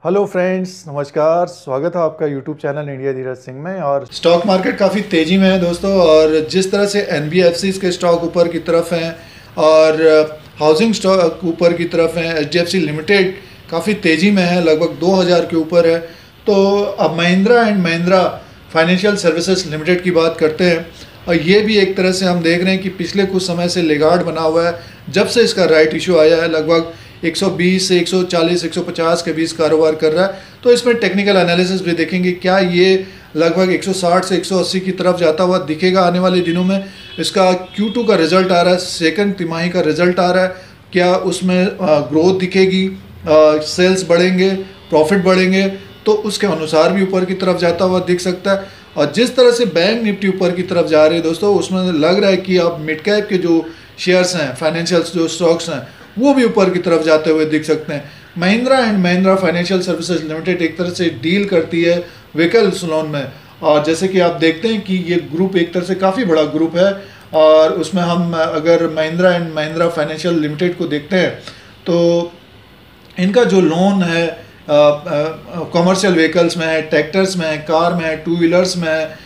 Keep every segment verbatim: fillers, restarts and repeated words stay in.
Hello friends, नमस्कार। स्वागत है आपका YouTube channel India Dheeraj Singh में। और स्टॉक मार्केट काफ़ी तेज़ी में है दोस्तों, और जिस तरह से एनबीएफसीज के स्टॉक ऊपर की तरफ हैं और हाउसिंग स्टॉक ऊपर की तरफ हैं, एचडीएफसी लिमिटेड काफ़ी तेज़ी में है, लगभग दो हज़ार के ऊपर है। तो अब Mahindra and Mahindra financial services limited की बात करते हैं, और ये भी एक तरह से हम देख रहे हैं कि पिछले कुछ समय से लेगार्ड बना हुआ है। जब से इसका राइट इशू आया है लगभग एक सौ बीस से एक सौ चालीस एक सौ पचास के बीच कारोबार कर रहा है। तो इसमें टेक्निकल एनालिसिस भी देखेंगे, क्या ये लगभग एक सौ साठ से एक सौ अस्सी की तरफ जाता हुआ दिखेगा आने वाले दिनों में। इसका क्यू टू का रिजल्ट आ रहा है, सेकंड तिमाही का रिजल्ट आ रहा है, क्या उसमें ग्रोथ दिखेगी, सेल्स बढ़ेंगे, प्रॉफिट बढ़ेंगे, तो उसके अनुसार भी ऊपर की तरफ जाता हुआ दिख सकता है। और जिस तरह से बैंक निफ्टी ऊपर की तरफ जा रहे हैं दोस्तों, उसमें लग रहा है कि अब मिड कैप के जो शेयर्स हैं, फाइनेंशियल जो स्टॉक्स हैं, वो भी ऊपर की तरफ जाते हुए दिख सकते हैं। Mahindra and Mahindra financial services limited एक तरह से डील करती है व्हीकल्स लोन में, और जैसे कि आप देखते हैं कि ये ग्रुप एक तरह से काफ़ी बड़ा ग्रुप है। और उसमें हम अगर Mahindra and Mahindra financial limited को देखते हैं तो इनका जो लोन है कॉमर्शियल व्हीकल्स में है, ट्रैक्टर्स में है, कार में है, टू व्हीलर्स में है,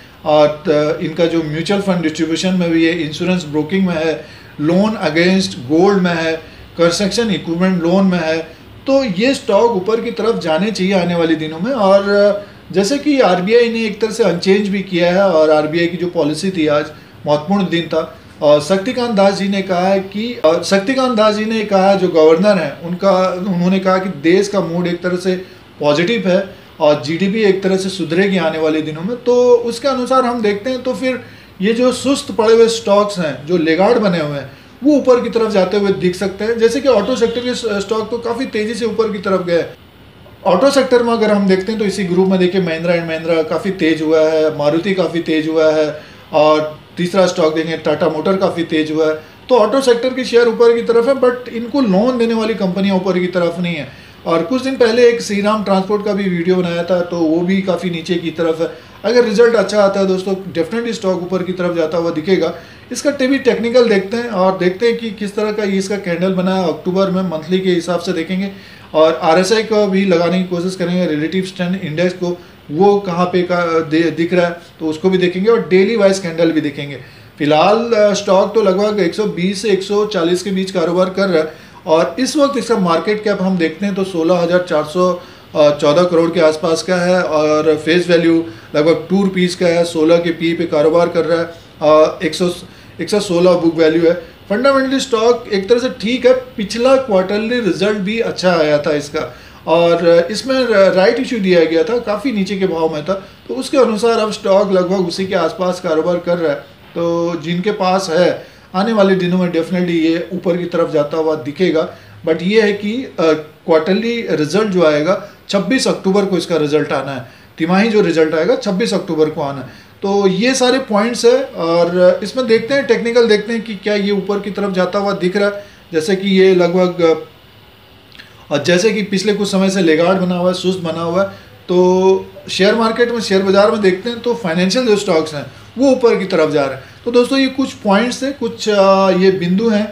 और इनका जो म्यूचुअल फंड डिस्ट्रीब्यूशन में भी है, इंश्योरेंस ब्रोकिंग में है, लोन अगेंस्ट गोल्ड में है, कंस्ट्रक्शन इक्विपमेंट लोन में है। तो ये स्टॉक ऊपर की तरफ जाने चाहिए आने वाले दिनों में। और जैसे कि आरबीआई ने एक तरह से अनचेंज भी किया है, और आरबीआई की जो पॉलिसी थी, आज महत्वपूर्ण दिन था, और शक्तिकांत दास जी ने कहा है कि शक्तिकांत दास जी ने कहा, जो गवर्नर हैं उनका, उन्होंने कहा कि देश का मूड एक तरह से पॉजिटिव है और जीडीपी एक तरह से सुधरेगी आने वाले दिनों में। तो उसके अनुसार हम देखते हैं, तो फिर ये जो सुस्त पड़े हुए स्टॉक्स हैं, जो लेगार्ड बने हुए हैं, वो ऊपर की तरफ जाते हुए दिख सकते हैं। जैसे कि ऑटो सेक्टर के स्टॉक तो काफ़ी तेज़ी से ऊपर की तरफ गए। ऑटो सेक्टर में अगर हम देखते हैं तो इसी ग्रुप में देखिए महिंद्रा एंड महिंद्रा काफ़ी तेज हुआ है, मारुति काफ़ी तेज हुआ है, और तीसरा स्टॉक देंगे टाटा मोटर काफ़ी तेज हुआ है। तो ऑटो सेक्टर के शेयर ऊपर की तरफ है, बट इनको लोन देने वाली कंपनियां ऊपर की तरफ नहीं है। और कुछ दिन पहले एक श्रीराम ट्रांसपोर्ट का भी वीडियो बनाया था, तो वो भी काफ़ी नीचे की तरफ है। अगर रिजल्ट अच्छा आता है दोस्तों, डेफिनेटली स्टॉक ऊपर की तरफ जाता हुआ दिखेगा। इसका टीवी टेक्निकल देखते हैं और देखते हैं कि किस तरह का ये इसका कैंडल बना है। अक्टूबर में मंथली के हिसाब से देखेंगे, और आरएसआई को भी लगाने की कोशिश करेंगे, रिलेटिव स्ट्रेंथ इंडेक्स को, वो कहाँ पे का दिख रहा है तो उसको भी देखेंगे, और डेली वाइज कैंडल भी देखेंगे। फिलहाल स्टॉक तो लगभग एक सौ बीस से एक सौ चालीस के बीच कारोबार कर रहा है, और इस वक्त इसका मार्केट कैप हम देखते हैं तो सोलह हज़ार चार सौ चौदह करोड़ के आसपास का है, और फेस वैल्यू लगभग टू रुपीज़ का है, सोलह के पी पे कारोबार कर रहा है, एक सौ एक सौ सोलह बुक वैल्यू है। फंडामेंटली स्टॉक एक तरह से ठीक है। पिछला क्वार्टरली रिजल्ट भी अच्छा आया था इसका, और इसमें राइट इशू दिया गया था, काफ़ी नीचे के भाव में था, तो उसके अनुसार अब स्टॉक लगभग उसी के आसपास कारोबार कर रहा है। तो जिनके पास है, आने वाले दिनों में डेफिनेटली ये ऊपर की तरफ जाता हुआ दिखेगा। बट ये है कि क्वार्टरली रिजल्ट जो आएगा छब्बीस अक्टूबर को इसका रिजल्ट आना है, तिमाही जो रिजल्ट आएगा छब्बीस अक्टूबर को आना है। तो ये सारे पॉइंट्स है, और इसमें देखते हैं, टेक्निकल देखते हैं कि क्या ये ऊपर की तरफ जाता हुआ दिख रहा है। जैसे कि ये लगभग, और जैसे कि पिछले कुछ समय से लेगार्ड बना हुआ है, सुस्त बना हुआ है। तो शेयर मार्केट में, शेयर बाजार में देखते हैं तो फाइनेंशियल जो स्टॉक्स हैं वो ऊपर की तरफ जा रहे हैं। तो दोस्तों ये कुछ पॉइंट्स हैं, कुछ ये बिंदु हैं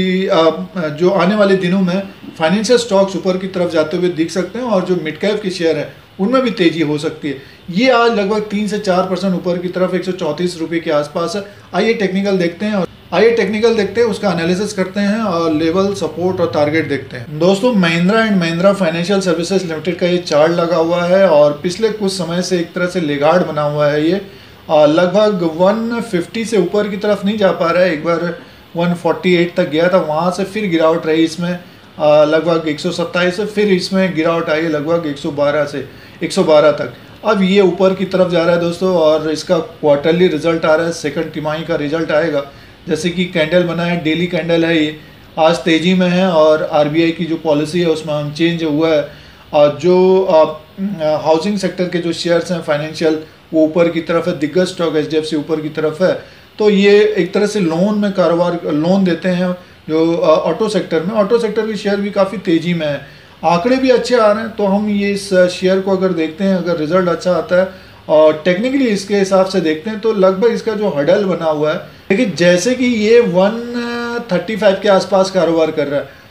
कि जो आने वाले दिनों में फाइनेंशियल स्टॉक्स ऊपर की तरफ जाते हुए दिख सकते हैं, और जो मिड कैप के शेयर हैं उनमें भी तेजी हो सकती है। ये आज लगभग तीन से चार परसेंट ऊपर की तरफ एक सौ चौंतीस रुपये के आसपास है। आइए टेक्निकल देखते हैं, और आइए टेक्निकल देखते हैं, उसका एनालिसिस करते हैं, और लेवल, सपोर्ट और टारगेट देखते हैं। दोस्तों Mahindra and Mahindra financial services limited का ये चार्ट लगा हुआ है, और पिछले कुछ समय से एक तरह से लेगार्ड बना हुआ है। ये लगभग एक सौ पचास से ऊपर की तरफ नहीं जा पा रहा है। एक बार एक सौ अड़तालीस तक गया था, वहाँ से फिर गिरावट रही इसमें लगभग एक सौ सत्ताईस से, फिर इसमें गिरावट आई लगभग एक सौ बारह से एक सौ बारह तक। अब ये ऊपर की तरफ जा रहा है दोस्तों, और इसका क्वार्टरली रिजल्ट आ रहा है, सेकंड तिमाही का रिजल्ट आएगा। जैसे कि कैंडल बना है, डेली कैंडल है, ये आज तेज़ी में है, और आरबीआई की जो पॉलिसी है उसमें हम चेंज हुआ है। और जो हाउसिंग सेक्टर के जो शेयर्स हैं फाइनेंशियल, वो ऊपर की तरफ है, दिग्गज स्टॉक एचडीएफसी ऊपर की तरफ है। तो ये एक तरह से लोन में कारोबार, लोन देते हैं जो ऑटो सेक्टर में। ऑटो सेक्टर के शेयर भी काफ़ी तेज़ी में है, आंकड़े भी अच्छे आ रहे हैं। तो हम ये इस शेयर को अगर देखते हैं, अगर रिजल्ट अच्छा आता है और टेक्निकली इसके हिसाब से देखते हैं, तो लगभग इसका जो हडल बना हुआ है, देखिए जैसे कि ये एक सौ पैंतीस के आसपास कारोबार कर रहा है,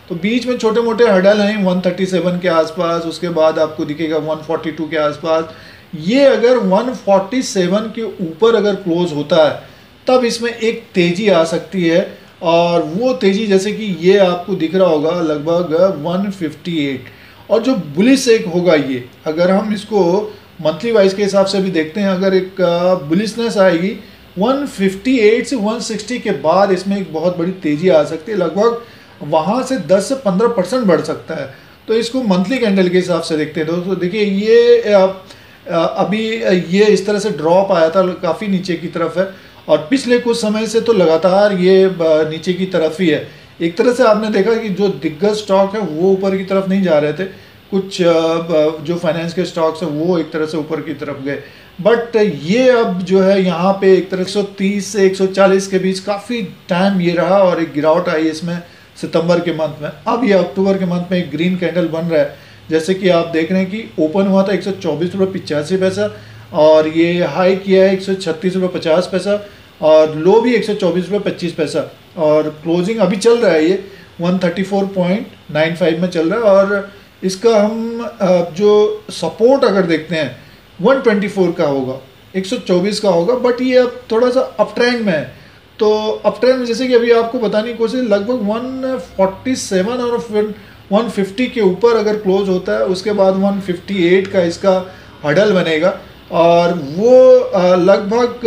तो बीच में छोटे मोटे हर्डल हैं एक सौ सैंतीस के आसपास, उसके बाद आपको दिखेगा एक सौ बयालीस के आसपास। ये अगर एक सौ सैंतालीस के ऊपर अगर क्लोज होता है तब इसमें एक तेज़ी आ सकती है, और वो तेज़ी जैसे कि ये आपको दिख रहा होगा लगभग एक सौ अट्ठावन, और जो बुलिश एक होगा ये, अगर हम इसको मंथली वाइज के हिसाब से भी देखते हैं, अगर एक बुलिशनेस आएगी एक सौ अट्ठावन से एक सौ साठ के बाद इसमें एक बहुत बड़ी तेज़ी आ सकती है, लगभग वहाँ से दस से पंद्रह परसेंट बढ़ सकता है। तो इसको मंथली कैंडल के हिसाब से देखते हैं दोस्तों। देखिए ये अभी ये इस तरह से ड्रॉप आया था, काफ़ी नीचे की तरफ है, और पिछले कुछ समय से तो लगातार ये नीचे की तरफ ही है। एक तरह से आपने देखा कि जो दिग्गज स्टॉक है वो ऊपर की तरफ नहीं जा रहे थे, कुछ जो फाइनेंस के स्टॉक्स हैं वो एक तरह से ऊपर की तरफ गए, बट ये अब जो है यहाँ पे एक तरह एक सौ तीस से एक सौ चालीस के बीच काफ़ी टाइम ये रहा, और एक गिरावट आई इसमें सितंबर के मंथ में। अब ये अक्टूबर के मंथ में एक ग्रीन कैंडल बन रहा है, जैसे कि आप देख रहे हैं कि ओपन हुआ था एक सौ चौबीस रुपये पिचासी पैसा, और ये हाई किया है एक सौ छत्तीस रुपये पचास पैसा, और लो भी एक सौ चौबीस रुपये पच्चीस पैसा, और क्लोजिंग अभी चल रहा है ये एक सौ चौंतीस पॉइंट नौ पाँच में चल रहा है। और इसका हम जो सपोर्ट अगर देखते हैं एक सौ चौबीस का होगा, एक सौ चौबीस का होगा, बट ये अब थोड़ा सा अप ट्रेंड में है। तो अप ट्रेंड में जैसे कि अभी आपको बताने की कोशिश, लगभग एक सौ सैंतालीस और फिर एक सौ पचास के ऊपर अगर क्लोज होता है, उसके बाद एक सौ अट्ठावन का इसका हडल बनेगा, और वो लगभग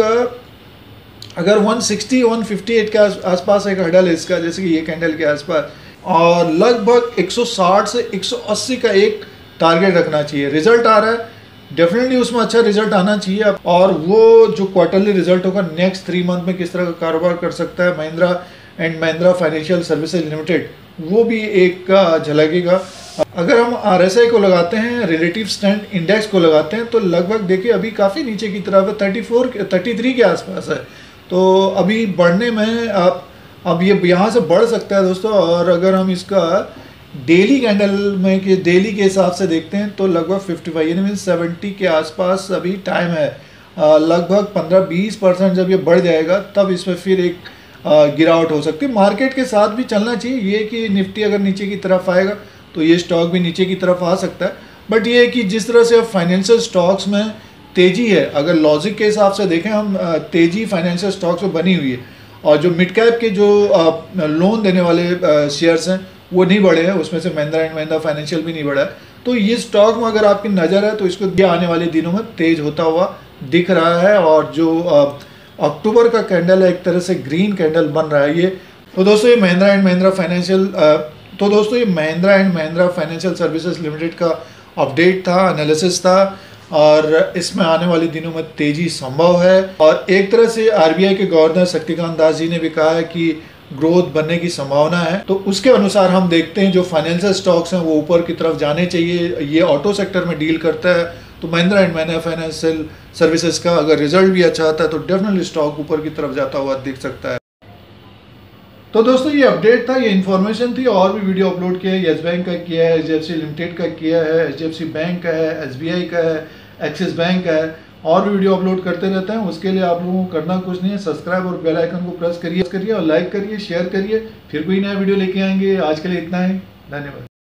अगर एक सौ साठ एक सौ अट्ठावन के आसपास एक हडल है इसका, जैसे कि ये कैंडल के आसपास, और लगभग एक सौ साठ से एक सौ अस्सी का एक टारगेट रखना चाहिए। रिजल्ट आ रहा है, डेफिनेटली उसमें अच्छा रिजल्ट आना चाहिए, और वो जो क्वार्टरली रिजल्ट होगा नेक्स्ट थ्री मंथ में किस तरह का कारोबार कर सकता है Mahindra and Mahindra financial services limited, वो भी एक झलकेगा। अगर हम आरएसआई को लगाते हैं, रिलेटिव स्ट्रेंथ इंडेक्स को लगाते हैं, तो लगभग देखिए अभी काफ़ी नीचे की तरफ है, चौंतीस तैंतीस के आसपास है। तो अभी बढ़ने में आप अब ये यहाँ से बढ़ सकता है दोस्तों। और अगर हम इसका डेली कैंडल में के डेली के हिसाब से देखते हैं तो लगभग पचपन यानी मीन सत्तर के आसपास अभी टाइम है। आ, लगभग पंद्रह बीस परसेंट जब ये बढ़ जाएगा तब इसमें फिर एक आ, गिरावट हो सकती है। मार्केट के साथ भी चलना चाहिए, ये कि निफ्टी अगर नीचे की तरफ आएगा तो ये स्टॉक भी नीचे की तरफ आ सकता है। बट ये कि जिस तरह से अब फाइनेंशियल स्टॉक्स में तेज़ी है, अगर लॉजिक के हिसाब से देखें हम, तेज़ी फाइनेंशियल स्टॉक्स में बनी हुई है, और जो मिड कैप के जो लोन देने वाले शेयर्स हैं वो नहीं बढ़े हैं, उसमें से महिंद्रा एंड महिंद्रा फाइनेंशियल भी नहीं बढ़ा है। तो ये स्टॉक में अगर आपकी नज़र है तो इसको ये आने वाले दिनों में तेज़ होता हुआ दिख रहा है। और जो अक्टूबर का कैंडल है एक तरह से ग्रीन कैंडल बन रहा है ये। तो दोस्तों ये महिंद्रा एंड महिंद्रा फाइनेंशियल तो दोस्तों ये Mahindra and Mahindra financial services limited का अपडेट था, एनालिसिस था, और इसमें आने वाले दिनों में तेज़ी संभव है। और एक तरह से आरबीआई के गवर्नर शक्तिकांत दास जी ने भी कहा है कि ग्रोथ बनने की संभावना है। तो उसके अनुसार हम देखते हैं जो फाइनेंशियल स्टॉक्स हैं वो ऊपर की तरफ जाने चाहिए। ये ऑटो सेक्टर में डील करता है, तो Mahindra and Mahindra financial services का अगर रिजल्ट भी अच्छा आता है तो डेफिनेटली स्टॉक ऊपर की तरफ जाता हुआ दिख सकता है। तो दोस्तों ये अपडेट था, ये इन्फॉर्मेशन थी। और भी वीडियो अपलोड किया है, येस बैंक का किया है, H D F C limited का किया है, H D F C bank का है, एस बी आई का है, एक्सिस बैंक का है, और भी वीडियो अपलोड करते रहते हैं। उसके लिए आप लोगों को करना कुछ नहीं है, सब्सक्राइब और बेल आइकन को प्रेस करिए करिए और लाइक करिए, शेयर करिए। फिर कोई नया वीडियो लेके आएंगे। आज के लिए इतना ही, धन्यवाद।